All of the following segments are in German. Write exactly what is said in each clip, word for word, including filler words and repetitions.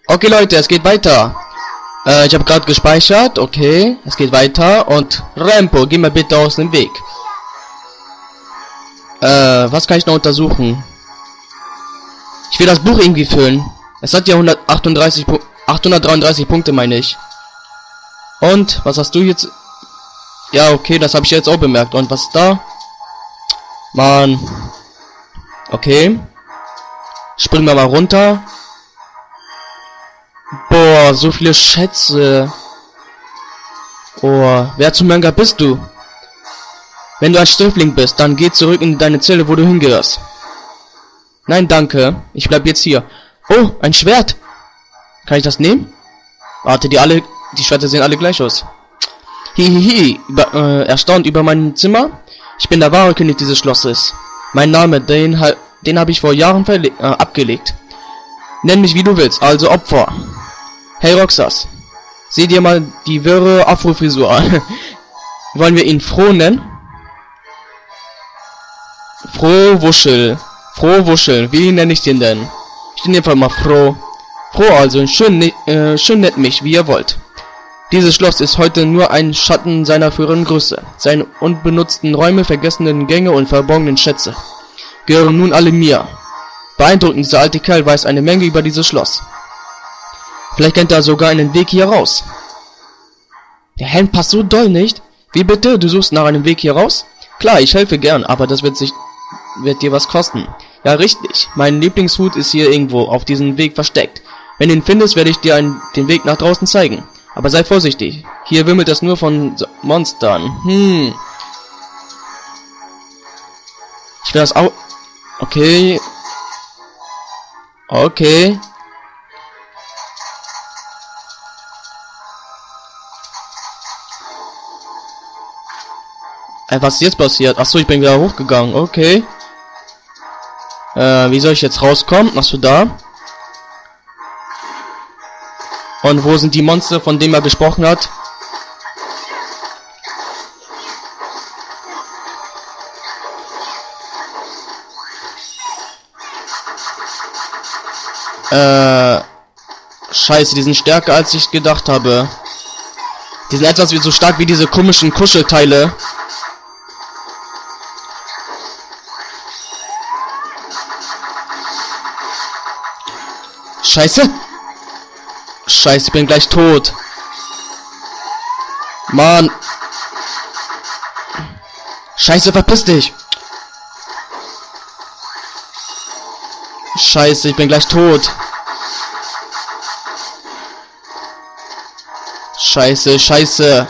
Okay, Leute, es geht weiter. Äh, ich habe gerade gespeichert. Okay, es geht weiter. Und Rempo, geh mal bitte aus dem Weg. Äh, was kann ich noch untersuchen? Ich will das Buch irgendwie füllen. Es hat ja hundertachtunddreißig, achthundertdreiunddreißig Punkte, meine ich. Und, was hast du jetzt? Ja, okay, das habe ich jetzt auch bemerkt. Und was ist da? Mann. Okay. Springen wir mal runter. Boah, so viele Schätze. Oh, wer zum Manga bist du? Wenn du ein Sträfling bist, dann geh zurück in deine Zelle, wo du hingehörst. Nein, danke. Ich bleib jetzt hier. Oh, ein Schwert. Kann ich das nehmen? Warte, die alle, die Schwerter sehen alle gleich aus. Hihihi, über, äh, erstaunt über mein Zimmer? Ich bin der wahre König dieses Schlosses. Mein Name, den, den habe ich vor Jahren äh, abgelegt. Nenn mich wie du willst, also Opfer. Hey Roxas, sieh dir mal die wirre Afro-Frisur an. Wollen wir ihn Froh nennen? Frohwuschel. Frohwuschel, wie nenne ich den denn? Ich nenne einfach mal Froh. Froh also, schön, äh, schön nennt mich, wie ihr wollt. Dieses Schloss ist heute nur ein Schatten seiner früheren Größe. Seine unbenutzten Räume, vergessenen Gänge und verborgenen Schätze gehören nun alle mir. Beeindruckend, dieser alte Kerl weiß eine Menge über dieses Schloss. Vielleicht kennt er sogar einen Weg hier raus. Der Helm passt so doll nicht. Wie bitte? Du suchst nach einem Weg hier raus? Klar, ich helfe gern, aber das wird sich wird dir was kosten. Ja, richtig. Mein Lieblingshut ist hier irgendwo auf diesem Weg versteckt. Wenn du ihn findest, werde ich dir einen, den Weg nach draußen zeigen. Aber sei vorsichtig. Hier wimmelt es nur von Monstern. Hm. Ich will das auch... Okay. Okay. Äh, was ist jetzt passiert? Achso, ich bin wieder hochgegangen. Okay. Äh, wie soll ich jetzt rauskommen? Achso, da. Und wo sind die Monster, von denen er gesprochen hat? Äh, scheiße, die sind stärker als ich gedacht habe. Die sind etwas wie so stark wie diese komischen Kuschelteile. Scheiße! Scheiße, ich bin gleich tot. Mann. Scheiße, verpiss dich. Scheiße, ich bin gleich tot. Scheiße, scheiße.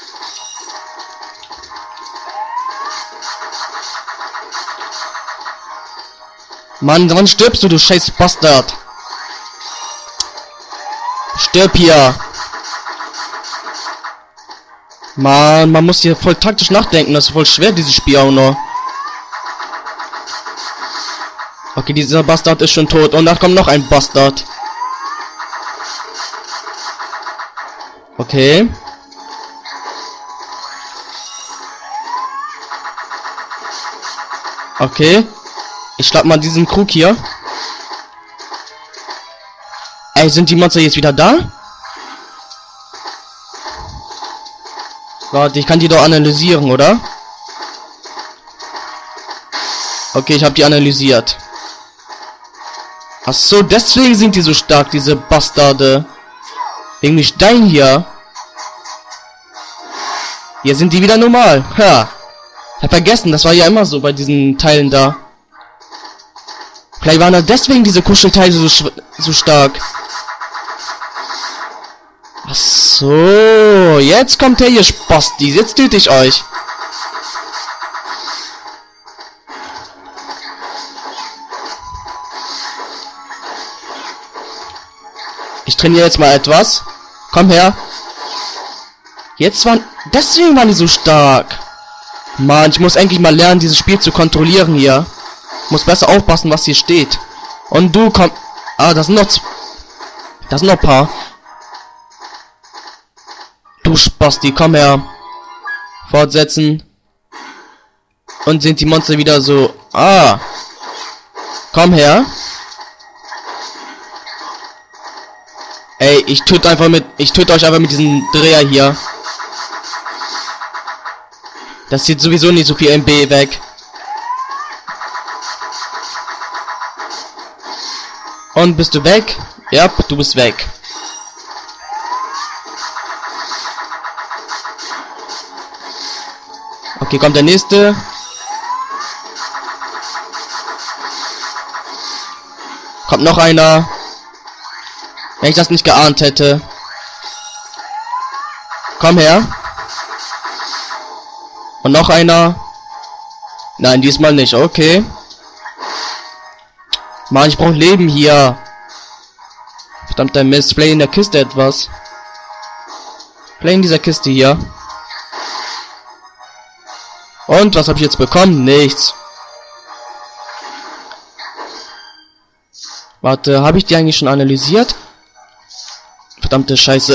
Mann, wann stirbst du, du scheiß Bastard? Stirb hier. Mann, man muss hier voll taktisch nachdenken. Das ist voll schwer, dieses Spiel auch noch. Okay, dieser Bastard ist schon tot. Und da kommt noch ein Bastard. Okay. Okay. Ich schlag mal diesen Krug hier. Ey, sind die Monster jetzt wieder da? Warte, ich kann die doch analysieren, oder? Okay, ich habe die analysiert. Ach so, deswegen sind die so stark, diese Bastarde. Wegen dem Stein hier. Hier sind die wieder normal. Ha. Ich hab vergessen, das war ja immer so bei diesen Teilen da. Vielleicht waren da deswegen diese Kuschelteile so, so stark. Ach so, jetzt kommt her, ihr Spastis. Jetzt töte ich euch. Ich trainiere jetzt mal etwas. Komm her. Jetzt waren... Deswegen waren die so stark. Mann, ich muss endlich mal lernen, dieses Spiel zu kontrollieren hier. Ich muss besser aufpassen, was hier steht. Und du komm... Ah, das sind noch... Das sind noch ein paar. Du Spasti, komm her. Fortsetzen. Und sind die Monster wieder so... Ah. Komm her. Ey, ich töte einfach mit... Ich töte euch einfach mit diesem Dreher hier. Das sieht sowieso nicht so viel M B weg. Und bist du weg? Ja, du bist weg. Okay, kommt der nächste. Kommt noch einer. Wenn ich das nicht geahnt hätte. Komm her. Und noch einer. Nein, diesmal nicht. Okay. Mann, ich brauche Leben hier. Verdammter Mist. Vielleicht in der Kiste etwas. Vielleicht in dieser Kiste hier. Und was habe ich jetzt bekommen? Nichts. Warte, habe ich die eigentlich schon analysiert? Verdammte Scheiße.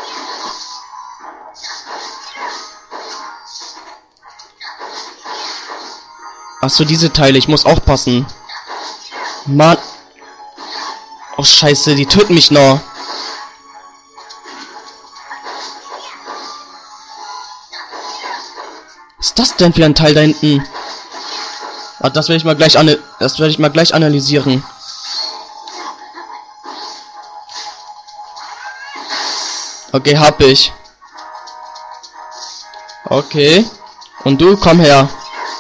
Achso, diese Teile. Ich muss aufpassen. Mann. Oh, Scheiße. Die töten mich noch. Was ist das denn für ein Teil da hinten? Ah, das werde ich mal gleich an, das werde ich mal gleich analysieren. Okay, hab ich. Okay. Und du, komm her.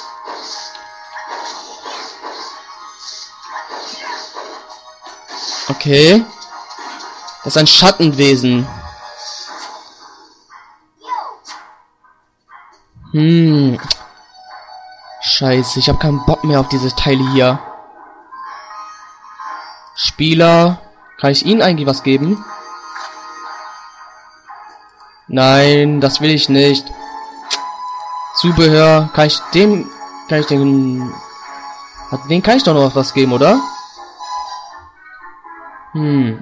Okay. Das ist ein Schattenwesen. Hm. Scheiße, ich habe keinen Bock mehr auf diese Teile hier. Spieler. Kann ich ihnen eigentlich was geben? Nein, das will ich nicht. Zubehör. Kann ich dem... Kann ich den... Den kann ich doch noch was geben, oder? Hm.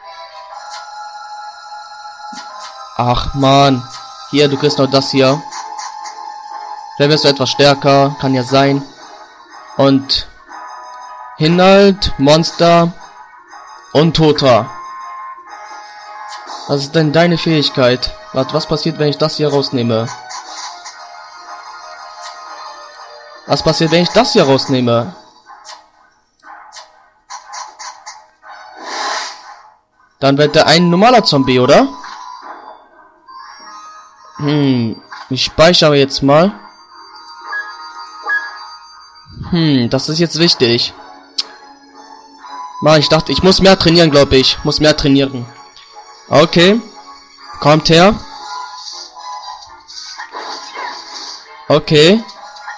Ach, Mann. Hier, du kriegst noch das hier. Vielleicht wirst du etwas stärker. Kann ja sein. Und... Inhalt, Monster... Untoter. Was ist denn deine Fähigkeit? Warte, was passiert, wenn ich das hier rausnehme? Was passiert, wenn ich das hier rausnehme? Dann wird er ein normaler Zombie, oder? Hm, ich speichere jetzt mal. Hm, das ist jetzt wichtig. Mann, ich dachte, ich muss mehr trainieren, glaube ich. Muss mehr trainieren. Okay. Kommt her. Okay.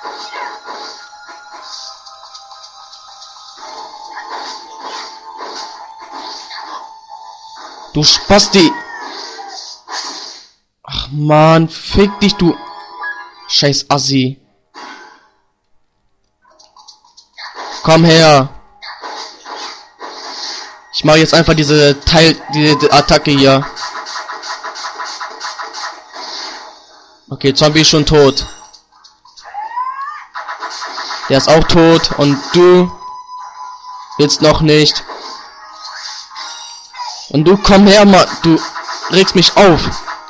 Du Spasti. Ach man, fick dich, du scheiß Assi. Komm her. Ich mache jetzt einfach diese Teil, diese Attacke hier. Okay, Zombie ist schon tot. Der ist auch tot und du willst noch nicht. Und du komm her, Mann. Du regst mich auf.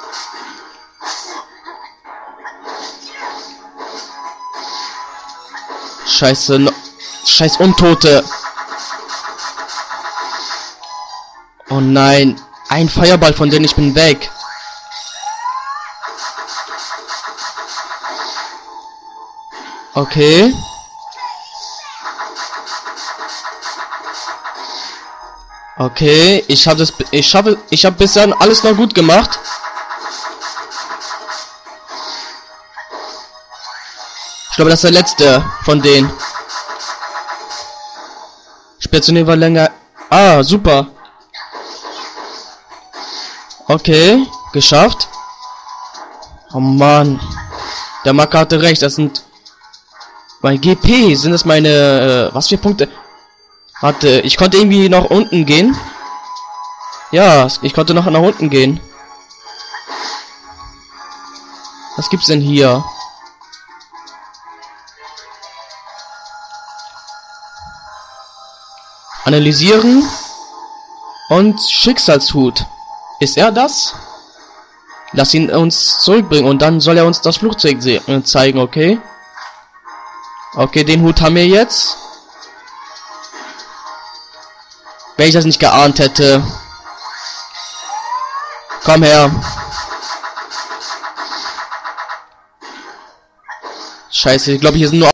Scheiße. No, scheiß Untote. Oh nein. Ein Feuerball, von dem ich bin weg. Okay. Okay, ich habe das, ich schaffe, ich habe bisher alles noch gut gemacht. Ich glaube, das ist der letzte von denen. Spätzle war länger. Ah, super. Okay, geschafft. Oh Mann, der Marker hatte recht. Das sind mein G P. Sind das meine äh, was für Punkte? Warte, ich konnte irgendwie nach unten gehen. Ja, ich konnte noch nach unten gehen. Was gibt's denn hier? Analysieren. Und Schicksalshut. Ist er das? Lass ihn uns zurückbringen und dann soll er uns das Flugzeug äh, zeigen, okay? Okay, den Hut haben wir jetzt. Wenn ich das nicht geahnt hätte. Komm her. Scheiße, ich glaube, hier sind nur